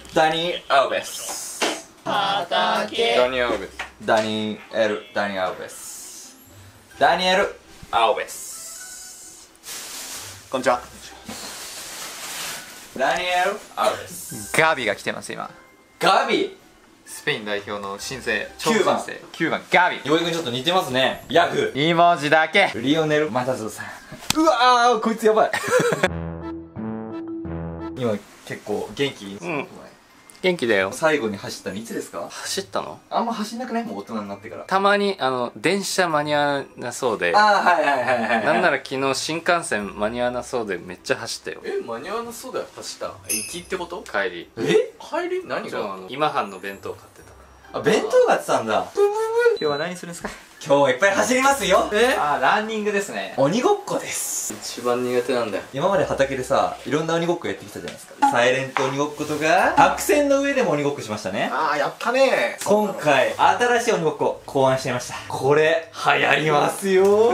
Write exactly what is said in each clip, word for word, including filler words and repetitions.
ダニー・アウベス。 畑。 ダニー・アウベス。 ダニエル・ダニエル・アウベス。ダニエル・アウベス。 こんにちは。 ダニエル・アウベス。 ガビが来てます今。 ガビ。 スペイン代表の新星きゅうばん超新星きゅうばんガビ。 よいくんちょっと似てますね。ヤフに文字だけ。 リオネル・マタズさん。うわー、こいつやばい。今結構元気いいんですよ、 うん、元気だよ。 最後に走ったのいつですか？ 走ったの？ あんま走んなくない？もう大人になってから。 たまにあの電車間に合わなそうで、 ああ、はいはいはいはい、はい、 なんなら昨日新幹線間に合わなそうでめっちゃ走ったよ。 え、間に合わなそうだよ。走った。行きってこと？ 帰り。 え帰り？何が？ 今半の弁当買ってたから。 あ、弁当があってたんだ。 今日は何するんですか？ 今日はいっぱい走りますよ。えあー、ランニングですね。 鬼ごっこです。 一番苦手なんだよ。 今まで畑でさ、いろんな鬼ごっこやってきたじゃないですか。サイレント鬼ごっことか、白線の上でも鬼ごっこしましたね。 ああ、やったね。 今回新しい鬼ごっこ考案しちゃいました。これ流行りますよ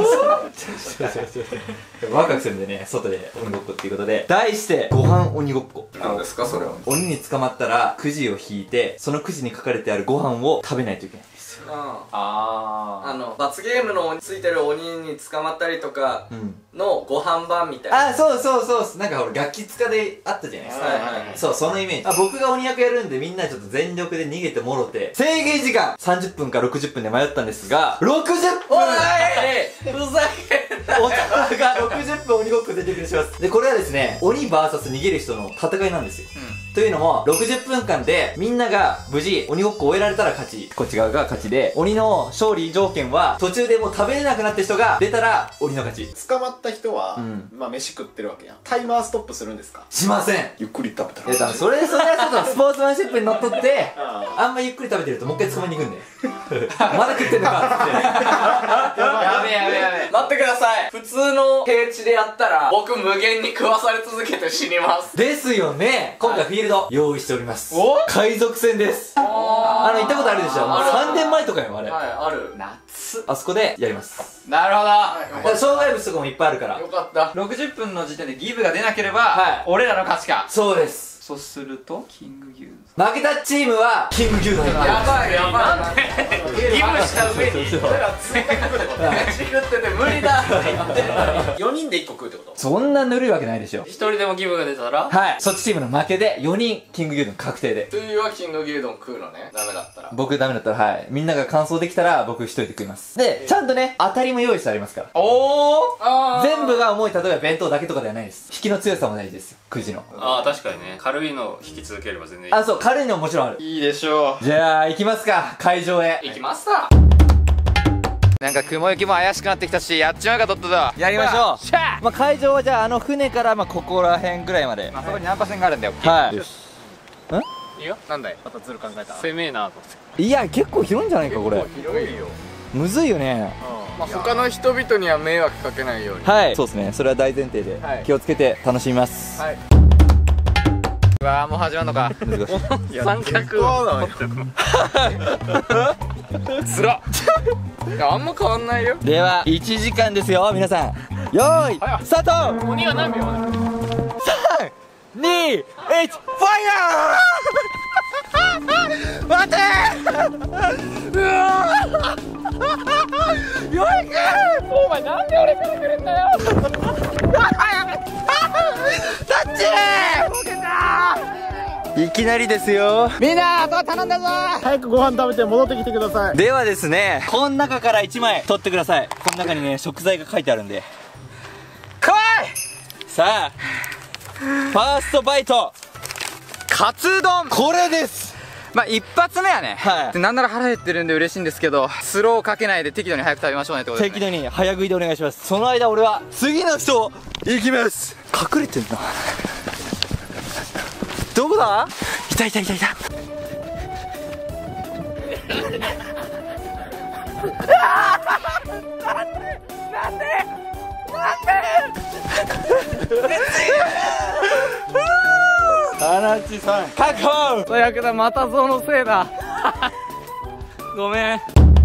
ー。ワクワクするんでね、外で鬼ごっこっていうことで、題してご飯鬼ごっこ。 何ですかそれは？ 鬼に捕まったらくじを引いて、そのくじに書かれてあるご飯を食べないといけないんですよ。 ああの罰ゲームのついてる鬼に捕まったりとかうんのご飯版みたいな。 あ、そうそうそう、なんかほらガキ使であったじゃないですか。 はいはいはい。 そう、そのイメージ。あ、僕が鬼役やるんでみんなちょっと全力で逃げてもろて、制限時間さんじゅっぷんかろくじゅっぷんで迷ったんですが、ろくじゅっぷん。 おいふざけんな。 大人がろくじゅっぷん鬼ごっこでできるします。で、これはですね、鬼 ブイエス 逃げる人の戦いなんですよ。というのも、ろくじゅっぷんかんでみんなが無事鬼ごっこを終えられたら勝ち。こっち側が勝ちで、鬼の勝利条件は途中でもう食べれなくなった人が出たら鬼の勝ち。 捕まった人は、 うんまあ飯食ってるわけやん。タイマーストップするんですか？ しません。 ゆっくり食べたいや、 ら。 多分それ、それはちょっとスポーツマンシップにのっとって、 ああんまゆっくり食べてるともう一回捕まえに行くんで。まだ食ってんのかっつって。 やべえやべえやべえ。 待ってください。普通の平地でやったら僕無限に食わされ続けて死にます。 ですよね。今回フィールド用意しております。 お海賊船です。あの、行ったことあるでしょ？もうあるさんねんまえとかよ、あれ。 はい、ある。 夏。 あそこでやります。 なるほど。 はいよ障害物とかもいっぱいあるから。 よかった。 ろくじゅっぷんの時点でギブが出なければ、 はい俺らの勝ちか。 そうです。 そうするとキング牛負けたチームは、キング牛丼。 やばいやばい。 ギブした上にそうそう俺ら追加食ってこと飯食ってて無理だって言ってるのによにんでいっこ食うってこと？ そんなぬるいわけないでしょ。 一人でもギブが出たらはい。そっちチームの負けで、よにん、キング牛丼確定で。 トゥーはキング牛丼食うのね。ダメだったら。 僕ダメだったら、はい。みんなが完走できたら、僕一人で食います。で、ちゃんとね、当たりも用意してありますから。 おーあ全部が重い、例えば弁当だけとかではないです。引きの強さも大事ですよ。くじの。 ああ確かにね、軽いのを引き続ければ全然いい。 あ、そう、軽いのももちろんある。 いいでしょじゃあ、行きますか。会場へ。 行きますか。 う。なんか雲行きも怪しくなってきたし、やっちまうかとっとだ。 やりましょう。 しゃまあ、会場はじゃあ、あの船から、まあ、ここら辺ぐらいまで。 あそこにナンパ線があるんだよ。 はい。 いいよ。 なんだい。 またズル考えた。 攻めえなと思って。 いや、結構広いんじゃないか、これ。 広いよ。 むずいよね。 まあ他の人々には迷惑かけないように。 はい。そうですね。それは大前提ではい。 気をつけて楽しみます。 はい。うわーもう始まんのか。 難しい。 三脚をつらっ。いやあんま変わんないよ。 では、いちじかんですよ、皆さん。よーい、スタート。 鬼は何秒？ さん、に、いち、ファイヤー。待てー。うわー。よいく。 お前なんで俺から来るんだよ。 タッチー。いきなりですよ。 みんな、あとは頼んだぞ。早くご飯食べて戻ってきてください。 ではですね、この中からいちまい取ってください。この中にね、食材が書いてあるんで。 来い。 さあ、ファーストバイト、 カツ丼。 これです。 まあ一発目はね、 はいでなんなら腹減ってるんで嬉しいんですけど、スローかけないで適度に早く食べましょうねってことですね。 適度に早食いでお願いします。その間俺は次の人行きます。隠れてんな。どこだ？いたいたいたいた。アナッチさん確保。 最悪だ、またそのせいだ。ごめん。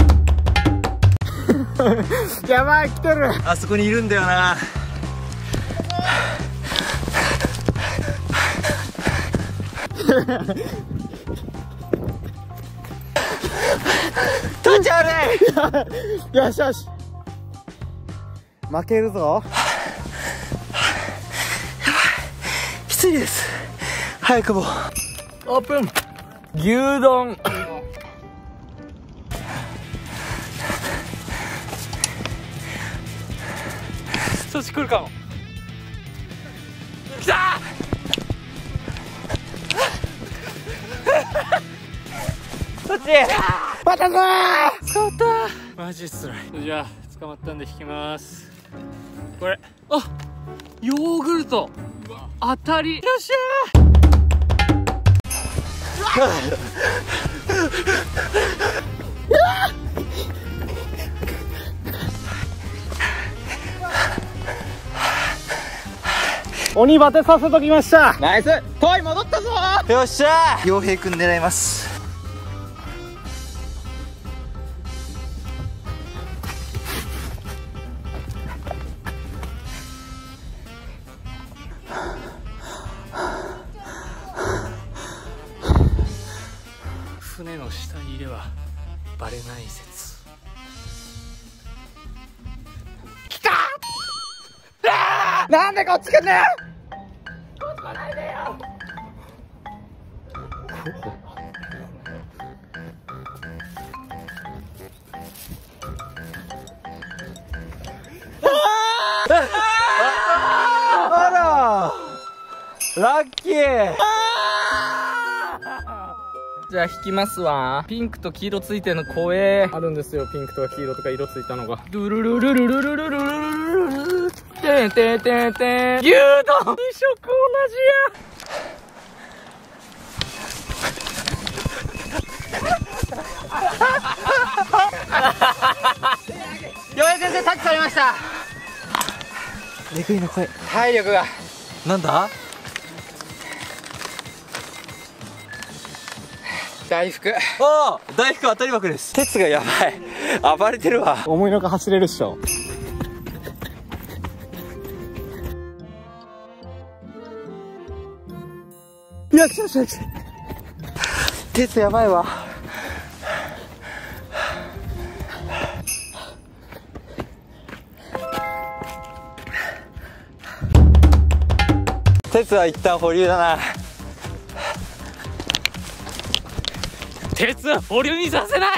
やばい、来てる。 あそこにいるんだよな。 取っちゃうね。 よしよし、負けるぞ。 きついです。早くもオープン。牛丼。そして来るかも。来たーそっちまたぞー。 捕まったマジつらい。じゃあ捕まったんで引きます。これ、あ、ヨーグルト当たり。よっしゃー鬼バテさせときました。 ナイス。トイ戻ったぞー。 よっしゃー。陽平くん狙います。 船の下にいればバレない説。来たー。なんでこっち来んねん。こっち来ないでよ。 あらラッキー。 じゃあ引きますわ。ピンクと黄色ついてるの怖え。あるんですよ、ピンクとか黄色とか色ついたのが。ルルルルルルルルルルルルてんてんてんてん。牛丼に色同じや。よえ先生タッチされました。 レクイの声。 体力が。 なんだ。 大福。 おお、大福当たり枠です。鉄がやばい。暴れてるわ。 思いのほか走れるっしょ。よしよしよし。 鉄やばいわ。鉄は一旦保留だな。 鉄は保留にさせない。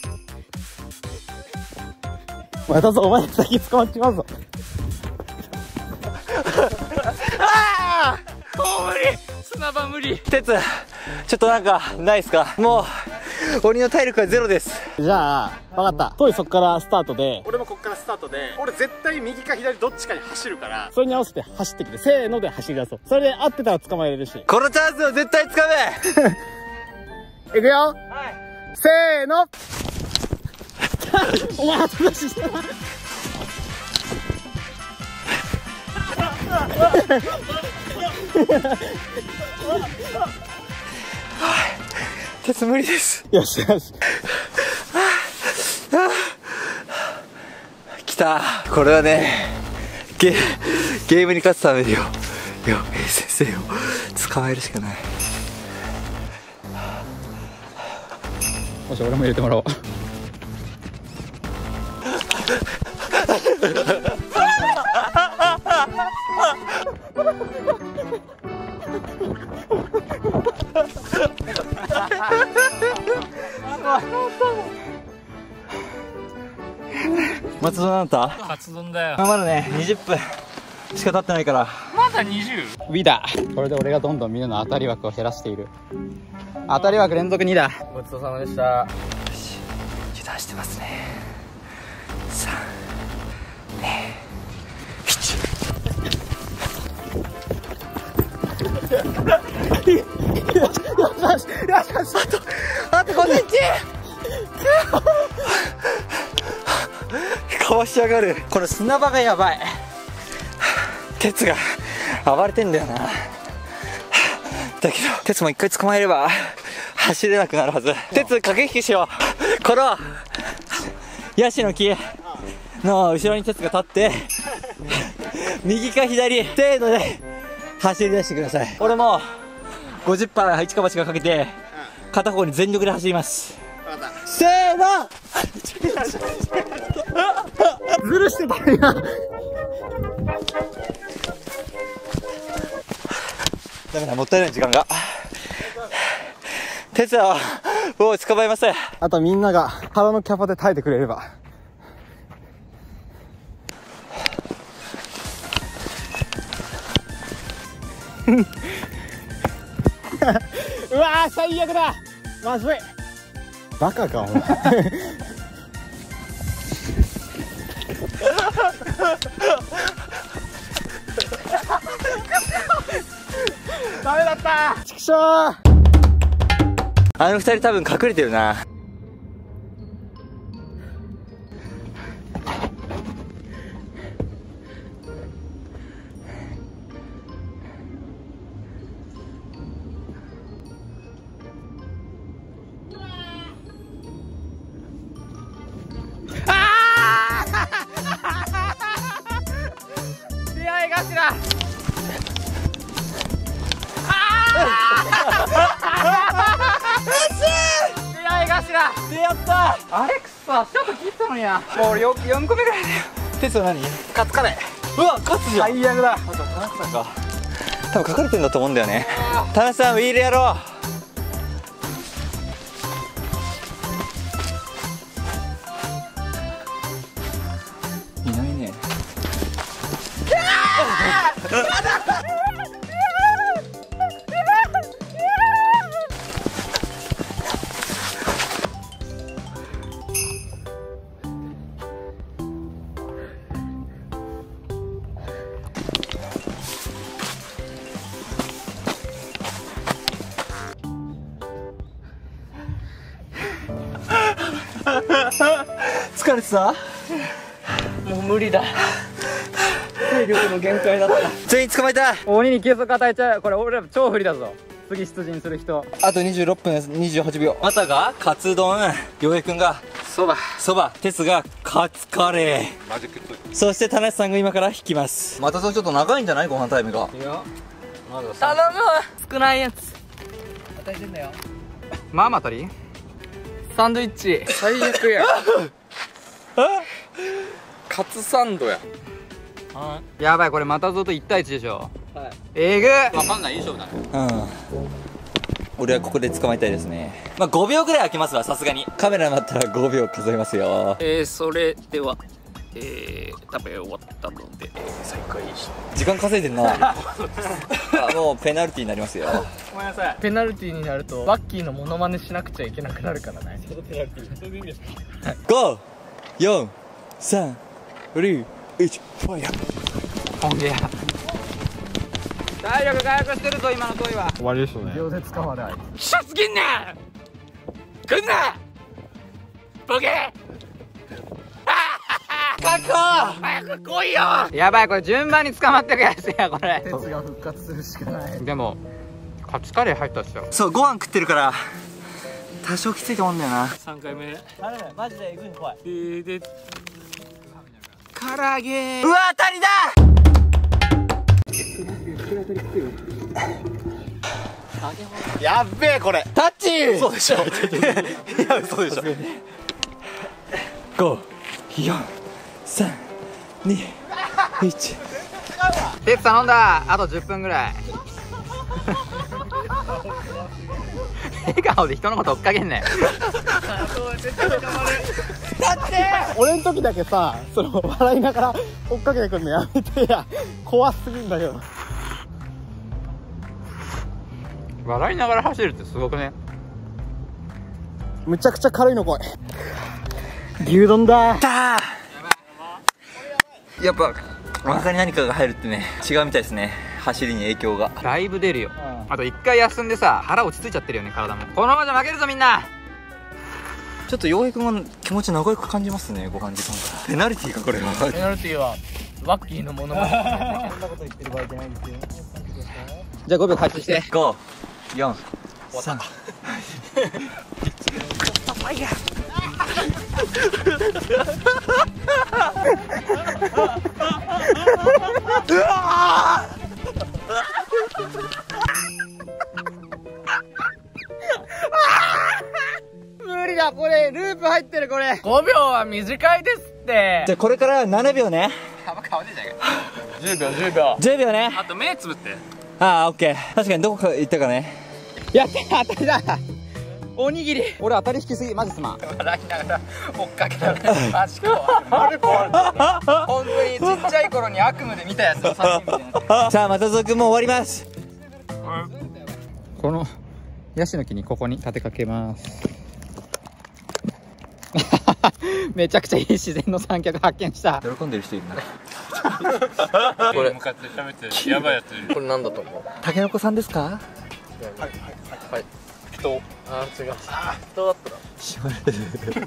またぞ、お前先捕まっちまうぞ。 ああ、もう無理。砂場無理。 鉄ちょっとなんかないっすか。もう鬼の体力はゼロです。 じゃあ分かった。トイそっからスタートで、 俺もこっからスタートで、俺絶対右か左どっちかに走るから、 それに合わせて走ってきて、せーので走り出そう。それで合ってたら捕まえれるし。 このチャンスを絶対つかめ。 いくよ、はい、せーの。お前後出ししたな。 鉄無理です。 よしよし。 きた。これはね、ゲゲームに勝つためによ、よ先生を捕まえるしかない。 もし俺も入れてもらおう。 松戸なんだ。 カツ丼だよ。 まだねにじゅっぷんしか経ってないから。 まだにじゅう。 ウィだ。これで俺がどんどんみんなの当たり枠を減らしている。当たり枠連続にだ。 ごちそうさまでした。 油断してますね。さん、に、いち。あとごセンチ。かわしやがる。この砂場がやばい。鉄が暴れてんだよな。だけど鉄も一回捕まえれば走れなくなるはず。鉄駆け引きしよう。このヤシの木の後ろに鉄が立って右か左程度で走り出してください。俺もごじゅっパーセント 一か八がかけて片方に全力で走ります。せーのずるしてたんや。 ダメだ、もったいない時間が。哲也はもう捕まえません。 あとはみんなが腹のキャパで耐えてくれれば。うわー最悪だ、まずい。バカかお前。ダメだった。ちくしょう。 あの二人多分隠れてるな。 出会い頭。出会い頭。 出会った。 あれくそ、ちょっと切ったのにや。もう俺よんこめぐらいだよ。 哲也何？ カツカレー。 うわ、勝つじゃん。 最悪だ。 あと田中さんか。多分隠れてんだと思うんだよね。田中さんウィールやろう。いないね。疲れてた？ もう無理だ。体力の限界だった。 全員捕まえた。 鬼に急速与えちゃう。これ俺ら超不利だぞ。次出陣する人。 あとにじゅうろっぷんです。にじゅうはちびょう。またがカツ丼、洋平くんがそば。 そば、鉄がカツカレー。マジック。そして田中さんが今から引きます。またそうちょっと長いんじゃない？ご飯タイムが。 いや、まだ頼む。少ないやつ与えてんだよ。 まあまたりサンドイッチ最悪や。カツサンドや。 やばい、これまたぞといち対いちでしょ。 はい。 えぐっ。 わかんない、いい勝負だね。 うん。俺はここで捕まえたいですね。まあごびょうぐらい空きますわ、さすがに。カメラになったらごびょう数えますよ。 えー、それでは、えー、食べ終わったので、えー、再開し時間稼いでんな。あ、もうペナルティーになりますよ。 ごめんなさい。ペナルティーになると、バッキーのモノマネしなくちゃいけなくなるからね。そのペナルティー、そういう意味ですか？ ご、よん、さん、に、いち、ファイヤー。 ほんげや。体力回復してるぞ、今の問いは。 終わりでしょうね。 秒で使わない。 シャツ切んな来んなボケ確保早く来いよ。 やばい、これ順番に捕まってくやつや、これ。 鉄が復活するしかない。 でもカツカレー入ったっすよ。 そう、ご飯食ってるから多少きついと思うんだよな。 さんかいめ。 あれマジで行くの怖い。 えー、で唐揚げ。 うわ、当たりだ。 やっべえこれ。 タッチ。 そうでしょ。 いや、嘘でしょ。ご、よん、さん、に、いち。 鉄頼んだ。あとじゅっぷんぐらい。笑顔で人のこと追っかけんねん。 俺の時だけさ、その笑いながら追っかけてくんのやめてや。怖すぎんだけど。 笑いながら走るってすごくね。 むちゃくちゃ軽いのこい。牛丼だ。 やっぱお腹に何かが入るってね、違うみたいですね。走りに影響がだいぶ出るよ。あと一回休んでさ、腹落ち着いちゃってるよね、体も。このままじゃ負けるぞみんな。 ちょっと洋平君は気持ち長く感じますね、ご飯時間が。ペナルティーかこれは。 ペナルティーはバッキーのものまね。 そんなこと言ってる場合じゃないんですよ。 じゃあごびょう開始して。 ご、よん、さん。うわー無理だ、これループ入ってる、これ。 ごびょうは短いですって。 じゃあこれからななびょうね。 あんま変わんねえじゃんか。 じゅうびょうじゅうびょう。 じゅうびょうね。 あと目つぶって。 ああ、オッケー。確かにどこか行ったかね。 やって当たりだ。おにぎり。俺当たり引きすぎ、マジすまん。 笑いながら追っかけられる。マジか。マジか。 本当にちっちゃい頃に悪夢で見たやつの作品みたいな。 さあ、またぞくんも終わります。 このヤシの木にここに立てかけます。めちゃくちゃいい自然の三脚発見した。 喜んでる人いるな。 これ向かって食べてるやばいやついる。これなんだと思う？ たけのこさんですか？ はいはい。人。あー違う。人だったら。 しまれる。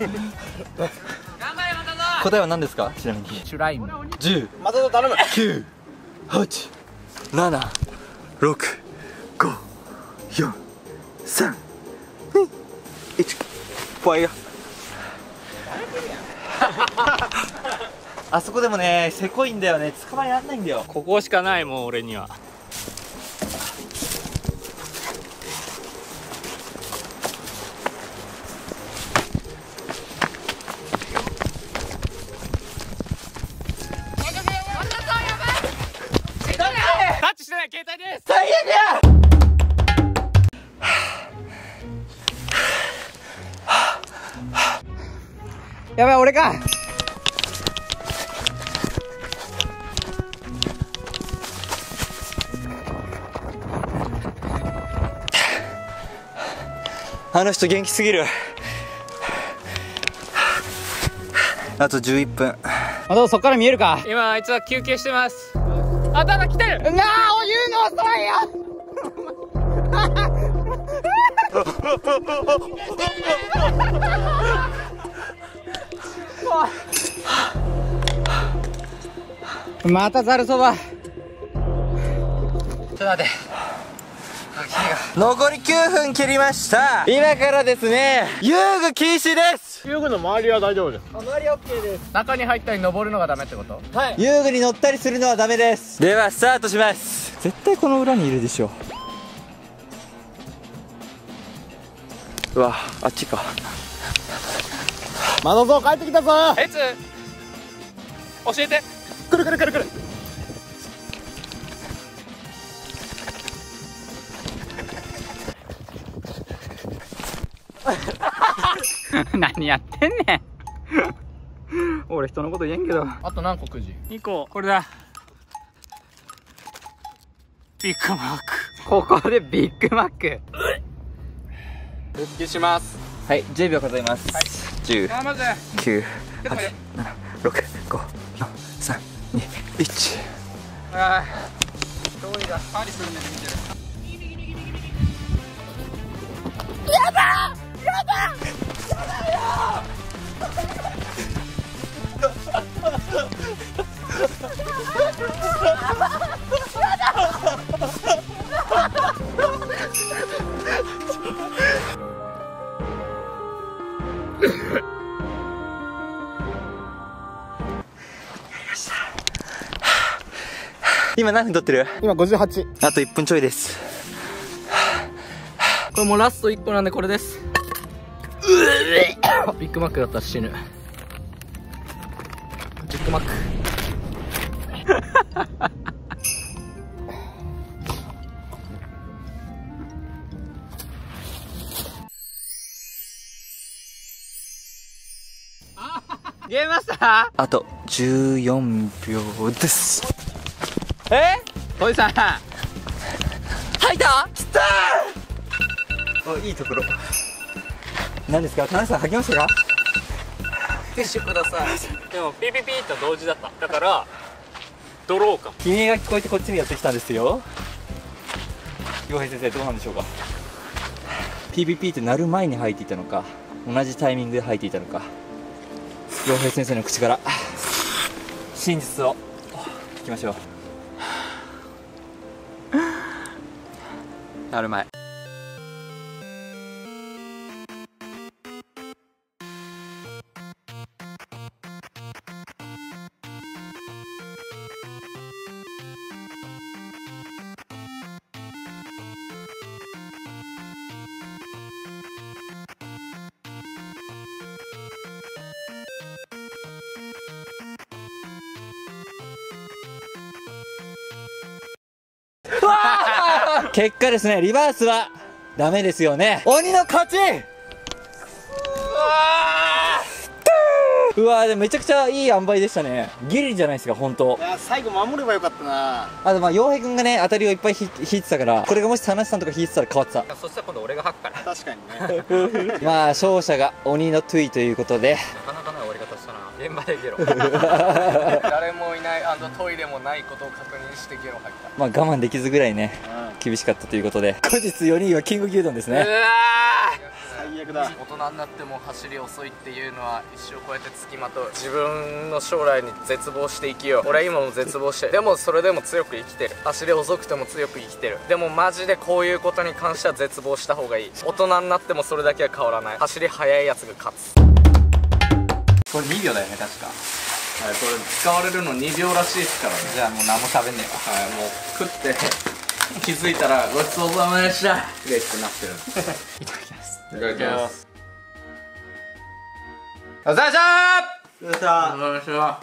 答えは何ですか？ちなみに。 シュライム。 じゅう、 またぞ頼む。 きゅう、はち、なな、ろく、ご、よん、さん、に、いち、ファイヤー。あそこでもね、せこいんだよね。捕まえられないんだよ。 ここしかない、もう俺には。タッチしてない携帯です。 最悪や。 やばい、俺か。 あの人元気すぎる。あとじゅういっぷん。 またそっから見えるか。 今あいつは休憩してます。あ、ただ来てる。 なあ、言うの遅いよ。またざるそば。ちょっと待って。 残りきゅうふん切りました。今からですね、遊具禁止です。 遊具の周りは大丈夫です。 中に入ったり登るのがダメってこと？ 遊具に乗ったりするのはダメです。ではスタートします。絶対この裏にいるでしょ。うわ、あっちか。 またぞ帰ってきたぞ。 えつ教えて。 くるくるくるくる。 何やってんねん。俺人のこと言えんけど。 あと何個くじ？ にこ。これだ。 ビッグマック。 ここでビッグマック。 復帰します。 はい、じゅうびょう数えます。じゅう、 あ、まずきゅう、はち、なな、ろく、ご、よん、さん、に、いち。 ああ、遠いがパリする目で見てる。 今何分撮ってる？ 今ごじゅうはち。 あといっぷんちょいです。 これもうラストいっこなんでこれです。ビッグマックだったら死ぬ。ビッグマック。 ゲームマスター。 あとじゅうよんびょうです。 え？トイさん。 吐いた？きたー！お、いいところ。何ですか？田中さん吐きましたか？ ティッシュください。でもピーピーピーと同時だった。だからドローかも。 悲鳴が聞こえてこっちにやってきたんですよ。陽平先生どうなんでしょうか？ ピーピーピー って鳴る前に吐いていたのか、同じタイミングで吐いていたのか、陽平先生の口から真実を聞きましょう。 なる前。 結果ですね、リバースはダメですよね。鬼の勝ち。うわー、でもめちゃくちゃいい塩梅でしたね。ギリじゃないですか、本当。 いや最後守ればよかったな。 あとまあ洋平君がね当たりをいっぱいひ引いてたから、これがもし田無さんとか引いてたら変わってた。 そしたら今度俺が吐くから。 確かにね。 まあ勝者が鬼のトゥイということで、 なかなかない終わり方したな。現場でゲロ。 誰もいないトイレもないことを確認してゲロ吐いた。 まあ我慢できずぐらいね厳しかったということで、後日よにんはキング牛丼ですね。 最悪だ。 大人になっても走り遅いっていうのは一生こうやってつきまとう。自分の将来に絶望して生きよう。俺は今も絶望してる。でもそれでも強く生きてる。走り遅くても強く生きてる。でもマジでこういうことに関しては絶望した方がいい。大人になってもそれだけは変わらない。走り速いやつが勝つ。 これにびょうだよね、確か。 はい、これ使われるのにびょうらしいですからね。 じゃあもう何も喋んねえわ。 はい、もう食って気づいたらごちそうさまでしたってなってる。いただきます。いただきます。 お疲れ様でした。 お疲れ様でした。